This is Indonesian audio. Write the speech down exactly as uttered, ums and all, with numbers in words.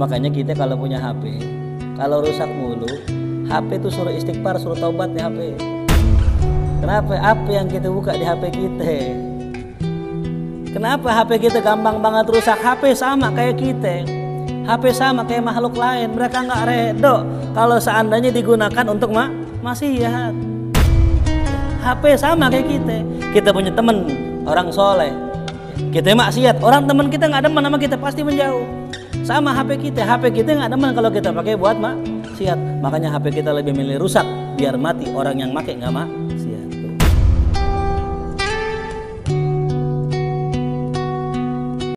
Makanya kita kalau punya H P, kalau rusak mulu, H P itu suruh istighfar, suruh taubat di H P. Kenapa? Apa yang kita buka di H P kita? Kenapa H P kita gampang banget rusak? H P sama kayak kita, H P sama kayak makhluk lain. Mereka nggak redo kalau seandainya digunakan untuk ma maksiat. H P sama kayak kita. Kita punya temen orang soleh, kita maksiat, orang teman kita nggak demen sama kita pasti menjauh. Sama H P kita, H P kita nggak demen kalau kita pakai buat maksiat. Makanya H P kita lebih milih rusak biar mati orang yang pakai nggak ma